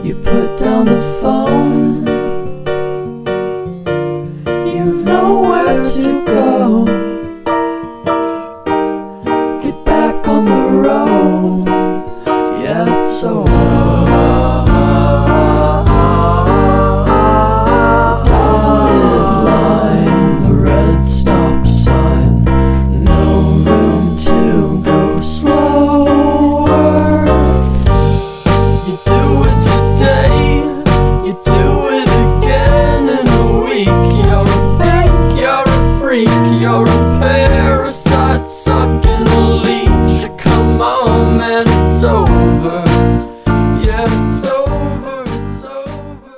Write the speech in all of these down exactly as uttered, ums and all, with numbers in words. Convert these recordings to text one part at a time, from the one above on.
You put down the phone. You've nowhere to go. Get back on the road. Yeah, it's over. Dotted line, the red stop sign. No room to go slower. You do it today, you do it again in a week. You're a fake, you're a freak, you're a parasite stuck in a leash. Come on, man, it's over. Yeah, it's over, it's over.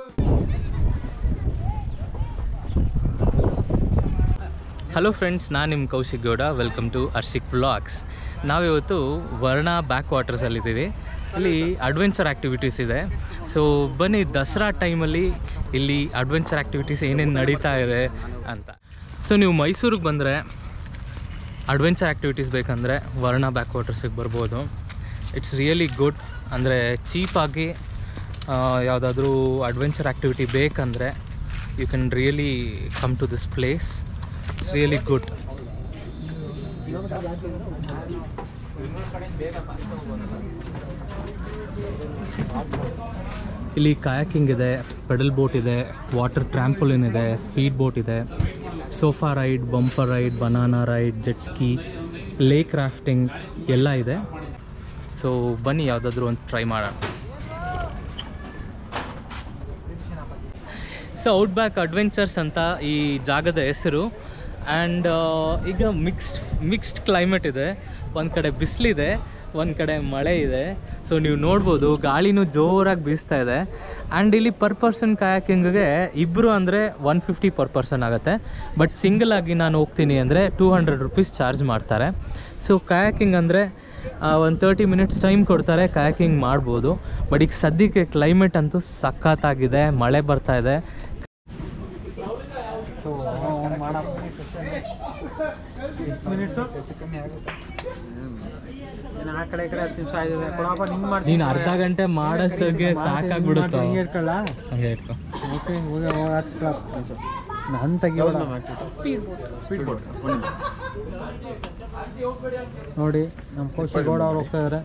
Hello friends, ನಾನು ನಿಮ್ಮ Kaushik Gowda. Welcome to Harshik vlogs. ನಾವಿವತ್ತು Varna back ವಾಟರ್ಸಲ್ಲಿದ್ದೀವಿ. ಇಲ್ಲಿ adventure activities ಇದೆ. So ಬನ್ನಿ, ದಸರಾ ಟೈಮಲ್ಲಿ ಇಲ್ಲಿ adventure activities ಏನೇನು ನಡೀತಾ ಇದೆ ಅಂತ. ಸೊ ನೀವು ಮೈಸೂರಿಗೆ ಬಂದರೆ ಅಡ್ವೆಂಚರ್ ಆ್ಯಕ್ಟಿವಿಟೀಸ್ ಬೇಕಂದರೆ ವರ್ಣಾ ಬ್ಯಾಕ್ ವಾಟರ್ಸಿಗೆ ಬರ್ಬೋದು. It's really good. ಅಂದರೆ ಚೀಪಾಗಿ ಯಾವುದಾದ್ರೂ ಅಡ್ವೆಂಚರ್ ಆ್ಯಕ್ಟಿವಿಟಿ ಬೇಕಂದರೆ you can really come to this place. It's really good. ಇಲ್ಲಿ ಕಯಾಕಿಂಗ್ ಇದೆ, ಪೆಡಲ್ ಬೋಟ್ ಇದೆ, ವಾಟರ್ ಟ್ರ್ಯಾಂಪೋಲಿನ್ ಇದೆ, ಸ್ಪೀಡ್ ಬೋಟ್ ಇದೆ, sofa ride, bumper ride, banana ride, jet ski, lake rafting ಎಲ್ಲ ಇದೆ. ಸೊ ಬನ್ನಿ, ಯಾವುದಾದ್ರೂ ಒಂದು ಟ್ರೈ ಮಾಡೋಣ. ಸೊ ಔಟ್ಬ್ಯಾಕ್ ಅಡ್ವೆಂಚರ್ಸ್ ಅಂತ ಈ ಜಾಗದ ಹೆಸರು. ಆ್ಯಂಡ್ ಈಗ ಮಿಕ್ಸ್ಡ್ ಮಿಕ್ಸ್ಡ್ ಕ್ಲೈಮೇಟ್ ಇದೆ. ಒಂದು ಕಡೆ ಬಿಸಿಲಿದೆ, ಒಂದು ಕಡೆ ಮಳೆ ಇದೆ. ಸೊ ನೀವು ನೋಡ್ಬೋದು, ಗಾಳಿನೂ ಜೋರಾಗಿ ಬೀಸ್ತಾ ಇದೆ. ಆ್ಯಂಡ್ ಇಲ್ಲಿ ಪರ್ ಪರ್ಸನ್ ಕಯಾಕಿಂಗ್ಗೆ ಇಬ್ಬರು ಅಂದರೆ ಒನ್ ಫಿಫ್ಟಿ ಪರ್ ಪರ್ಸನ್ ಆಗುತ್ತೆ. ಬಟ್ ಸಿಂಗಲ್ ಆಗಿ ನಾನು ಹೋಗ್ತೀನಿ ಅಂದರೆ ಟೂ ಹಂಡ್ರೆಡ್ ರುಪೀಸ್ ಚಾರ್ಜ್ ಮಾಡ್ತಾರೆ. ಸೊ ಕಯಾಕಿಂಗ್ ಅಂದರೆ ಒಂದು ತರ್ಟಿ ಮಿನಿಟ್ಸ್ ಟೈಮ್ ಕೊಡ್ತಾರೆ, ಕಯಾಕಿಂಗ್ ಮಾಡ್ಬೋದು. ಬಟ್ ಈಗ ಸದ್ಯಕ್ಕೆ ಕ್ಲೈಮೇಟ್ ಅಂತೂ ಸಖತ್ತಾಗಿದೆ, ಮಳೆ ಬರ್ತಾ ಇದೆ. ನೀನು ಅರ್ಧ ಗಂಟೆ ಮಾಡೋಷ್ಟೊತ್ತಿಗೆ ಸಾಕಾಗ್ಬಿಡುತ್ತೆ. ಹಂಗೆ ಇಟ್ಕೊ. ನಾನು ತೆಗಿಯೋಣ ನೋಡಿ. ನಮ್ಮ ಕೌಶಿಕ್ ಗೌಡ ಅವ್ರು ಹೋಗ್ತಾ ಇದಾರೆ.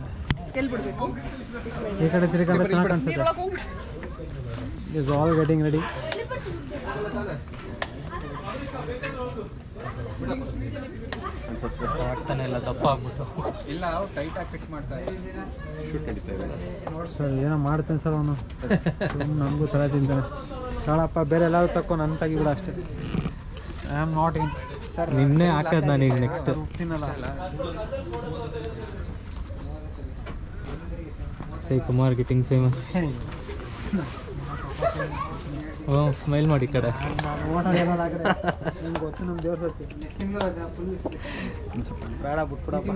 ಈ ಕಡೆ ತಿರ್ಗಂದ್ರೆ ಚೆನ್ನಾಗಿ ಕಾಣಿಸುತ್ತೆ. Is all getting ready. ಆಗ್ತಾನೆ ಇಲ್ಲ, ದಪ್ಪ ಆಗ್ಬಿಟ್ಟು. ಇಲ್ಲ, ಟೈಟ್ ಆಗಿ ಫಿಟ್ ಮಾಡ್ತಾ ಸರ್ ಏನೋ ಮಾಡ್ತೇನೆ ಸರ್ ಅವನು. ನಮಗೂ ತಲೆ ತಿಂತಾನೆ. ಕಾಳಪ್ಪ, ಬೇರೆ ಎಲ್ಲಾದ್ರೂ ತಕ್ಕೋ, ನನ್ನ ತೆಗಿಬಿಡ ಅಷ್ಟೇ. I am not in sir. ನಿನ್ನೆ ಹಾಕೋದು ನಾನೀಗ ನೆಕ್ಸ್ಟ್ ಹೋಗ್ತೀನಲ್ಲ. Sai Kumar getting famous. Oh, smile ಮಾಡಿ ಕಡೆ. ಗೊತ್ತು ನಮ್ಮ ದೇವ್ರ ಬೇಡ ಬಿಟ್ಬಿಡಪ್ಪ.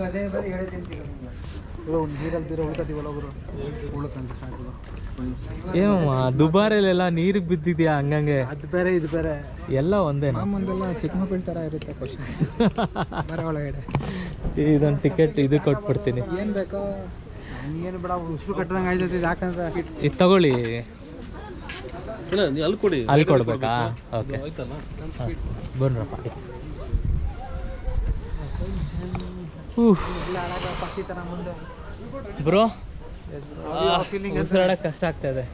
ಒಂದು ನೀರಲ್ಲಿ ಬೀರೋ ಉಳ್ಕತೀವಲ್ಲ ಒಬ್ಬರು ಉಳ್ಕಂತ ಸಾಕು. ಏನಮ್ಮ ದುಬಾರಿಲೆಲ್ಲ ನೀರಿಗೆ ಬಿದ್ದಿದ್ಯಾ ಹಂಗಂಗೆ? ಅದು ಬೇರೆ ಇದು ಬೇರೆ ಎಲ್ಲ ಒಂದೇ. ನಮ್ಮಂದೆಲ್ಲ ಚಿಕ್ಕಮಕ್ಕಳ ಥರ ಇರುತ್ತೆ ಕ್ವಶನ್. ಬರ ಒಳಗಡೆ ಇದೊಂದು ಟಿಕೆಟ್ ಇದು ಕೊಟ್ಬಿಡ್ತೀನಿ. ಏನು ಬೇಕೋ ನನಗೇನು ಬೇಡ, ಉಸಿರು ಕಟ್ಟದಂಗೆ ಆಯ್ತೈತಿ. ಯಾಕಂದ್ರೆ ಇದು ತಗೊಳ್ಳಿ. ಅಲ್ಲಿ ಕೊಡಿ, ಅಲ್ಲಿ ಕೊಡ್ಬೇಕಾ? ಓಕೆ, ಬರ್ರಪ್ಪ. ಬ್ರೋ, ಉಸಿರಾಡಕ್ಕೆ ಕಷ್ಟ ಆಗ್ತಾ ಇದೆ.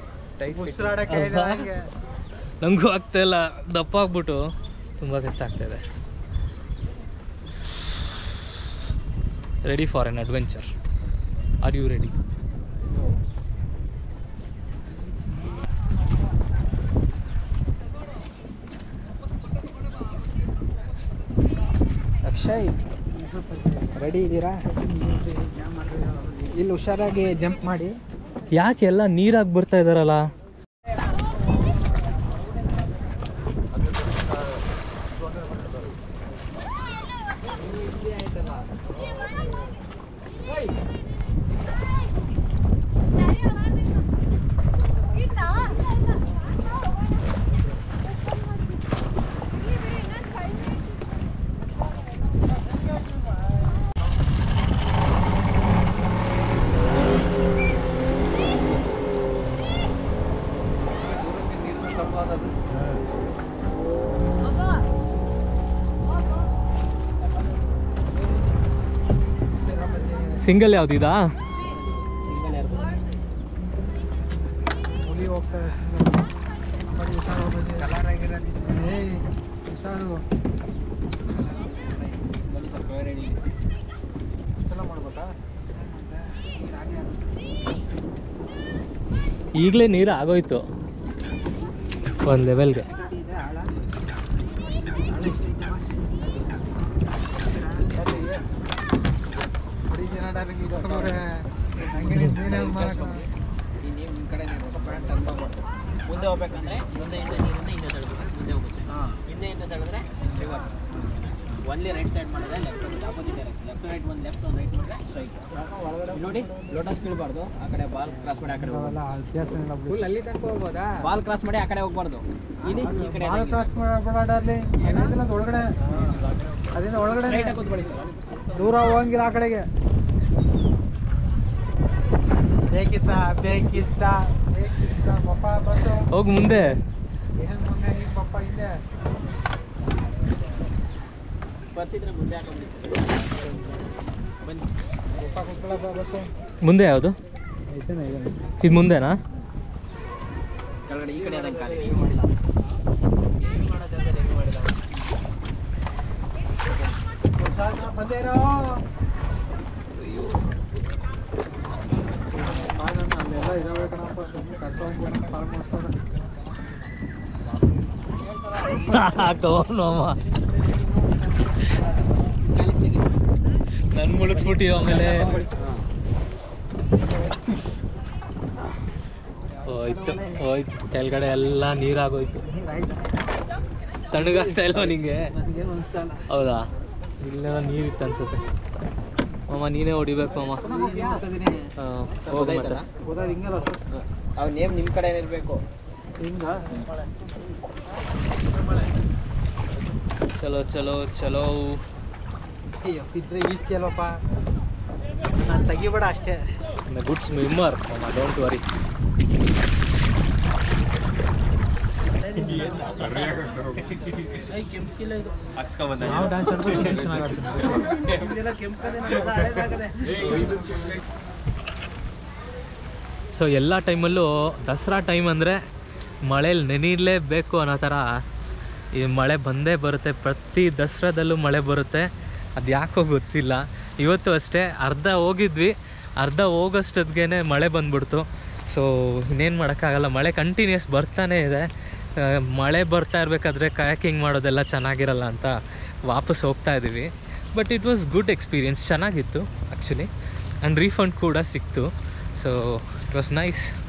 ನನಗೂ ಆಗ್ತಾ ಇಲ್ಲ, ದಪ್ಪ ಆಗ್ಬಿಟ್ಟು ತುಂಬ ಕಷ್ಟ ಆಗ್ತಾ ಇದೆ. Ready for an adventure? Are you ready? Akshay, ready ಇದ್ದೀರಾ? ಇಲ್ಲಿ ಹುಷಾರಾಗಿ ಜಂಪ್ ಮಾಡಿ. ಯಾಕೆ ಎಲ್ಲ ನೀರಾಗಿ ಬರ್ತಾ ಇದ್ದಾರಲ್ಲ? ಸಿಂಗಲ್ ಯಾವುದಿದಾ? ಹುಲಿ ಹೋಗ್ತಾರೆ ಕಲರ್ ಆಗಿರೋದು ಏಯ್ ಹುಷಾರು ಚಲೋ ಮಾಡ್ಬೇಕಾ? ಈಗಲೇ ನೀರು ಆಗೋಯ್ತು ಒಂದು ಲೆವೆಲ್ಗೆ. ಮುಂದೆ ಹೋಗ್ಬೇಕಂದ್ರೆ ಮುಂದೆಯಿಂದ ನೀರಿಂದ ಹಿಂದೆ ತಳ್ಬೇಕು, ಮುಂದೆ ಹೋಗುತ್ತೆ. ಹಿಂದೆಯಿಂದ ತಳೆದ್ರೆ ರಿವರ್ಸ್. ಒನ್ಲಿ ರೈಟ್ ಸೈಡ್ ಮಾಡಿದ್ರೆ left opposite direction. Left right ಒಂದು ಲೆಫ್ಟ್ ಒಂದು ರೈಟ್ ಮಾಡಿದ್ರೆ ಸ್ಟ್ರೈಟ್. ನೋಡಿ ಲೋಟಸ್ ಕೀಳಬಾರ್ದು, ಆ ಕಡೆ ಬಾಲ್ ಕ್ರಾಸ್ ಮಾಡಿ ಆ ಕಡೆ ಹೋಗ್ಬಾರ್ದು. ಫುಲ್ ಅಲ್ಲಿ ತನಕ ಹೋಗ್ಬೋದಾ? ಬಾಲ್ ಕ್ರಾಸ್ ಮಾಡಿ ಆ ಕಡೆ ಹೋಗ್ಬಾರ್ದು. ಇಲ್ಲಿ ಈ ಕಡೆ ಬಾಲ್ ಕ್ರಾಸ್ ಮಾಡಬಾರ್ದು ಒಳಗಡೆ, ಅದರಿಂದ ಒಳಗಡೆ ಸ್ಟ್ರೈಟ್ ಆಗಿ ಕೂತ್ಕೊಳ್ಳಿ ಸರ್. ದೂರ ಹೋಗಂಗಿಲ್ಲ ಆ ಕಡೆಗೆ. ಬೇಕಿತ್ತ ಬೇಕಿತ್ತ ಬೇಕಿತ್ತ ಪಪ್ಪ ಬಸ್ಸು ಹೋಗಿ ಮುಂದೆ. ಏನು ಮುಂದೆ ಈಗ ಪಪ್ಪ ಹಿಂದೆ. ಬಸ್ ಇದ್ರೆ ಮುಂದೆ ಹಾಕೊಂಡಿ ಬನ್ನಿ. ಪಪ್ಪ ಕೂತ್ಕೊಳ್ಳಪ್ಪ ಬಸ್ಸು. ಮುಂದೆ ಯಾವುದು? ಐತೇನೆ ಇದೆ ಇದು ಮುಂದೆನಾ? ಕೆಳಗಡೆ ಈ ಕಡೆ ಅದಂಗೆ ಕಾಲಿ ಹೆಂಗೆ ಮಾಡಿಲ್ಲ, ಹೆಂಗೆ ಮಾಡೋದಂದ್ರೆ ಹೆಂಗೆ ಮಾಡಿಲ್ಲ. ಬಂದೇನೋ ಅಲ್ಲೆಲ್ಲ ಇರಬೇಕಣಪ್ಪ, ಸುಮ್ಮನೆ ಕರ್ಕೊಂಡು ಪಾಲ್ ಮಾಡಿಸ್ತಾರೆ. ನನ್ ಮುಳುಗಿಸ್ಬಿಟ್ಟಿ ಆಮೇಲೆ ಹೋಯ್ತು ಹೋಯ್ತು ಕೆಳಗಡೆ ಎಲ್ಲ ನೀರಾಗೋಯ್ತು. ತಣ್ಣಗಾಗ್ತಾ ಇಲ್ವಾ ನಿಂಗೆ? ನನಗೇನು ಅನಿಸ್ತಾ ಇಲ್ಲ. ಹೌದಾ? ಇಲ್ಲೆಲ್ಲ ನೀರಿತ್ತು ಅನ್ಸುತ್ತೆ. ಮಾಮ ನೀನೇ ಹೊಡಿಬೇಕು ಮಾಮ. ಹಾಂ ಹೋಗಿ ಮತ್ತೆ. ಓದೋದು ಹಿಂಗಲ್ಲ ಸರ್, ಅವ್ರ ನೇಮ್ ನಿಮ್ಮ ಕಡೆ ಇರಬೇಕು. ಹಿಂಗ ಚಲೋ ಚಲೋ ಚಲೋ. ಅಯ್ಯೋ ಇದ್ರೆ ಈಸ್ತಿಯಲ್ಲಪ್ಪ, ನಾನು ತೆಗಿಬೇಡ ಅಷ್ಟೇ. ಗುಡ್ ಸ್ವಿಮ್ಮರ್ ಮಾಮ, ಡೋಂಟ್ ವರಿ. ನಾವು ಡ್ಯಾನ್ಸ್ ಆಡ್ಬೇಕು, ಟೆನ್ಷನ್ ಆಗುತ್ತೆ. ಸೊ ಎಲ್ಲ ಟೈಮಲ್ಲೂ ದಸರಾ ಟೈಮ್ ಅಂದರೆ ಮಳೇಲಿ ನೆನೀಲೇಬೇಕು ಅನ್ನೋ ಥರ ಈ ಮಳೆ ಬಂದೇ ಬರುತ್ತೆ. ಪ್ರತಿ ದಸರಾದಲ್ಲೂ ಮಳೆ ಬರುತ್ತೆ, ಅದು ಯಾಕೋ ಗೊತ್ತಿಲ್ಲ. ಇವತ್ತು ಅಷ್ಟೇ ಅರ್ಧ ಹೋಗಿದ್ವಿ, ಅರ್ಧ ಹೋಗೋಷ್ಟೊತ್ತಿಗೆ ಮಳೆ ಬಂದ್ಬಿಡ್ತು. ಸೊ ಇನ್ನೇನು ಮಾಡೋಕ್ಕಾಗಲ್ಲ, ಮಳೆ ಕಂಟಿನ್ಯೂಸ್ ಬರ್ತಾನೇ ಇದೆ. ಮಳೆ ಬರ್ತಾ ಇರಬೇಕಾದ್ರೆ ಕಯಾಕಿಂಗ್ ಮಾಡೋದೆಲ್ಲ ಚೆನ್ನಾಗಿರಲ್ಲ ಅಂತ ವಾಪಸ್ ಹೋಗ್ತಾ ಇದ್ದೀವಿ. But it was good experience, ಚೆನ್ನಾಗಿತ್ತು ಆ್ಯಕ್ಚುಲಿ. ಆ್ಯಂಡ್ ರೀಫಂಡ್ ಕೂಡ ಸಿಕ್ತು. So it was nice.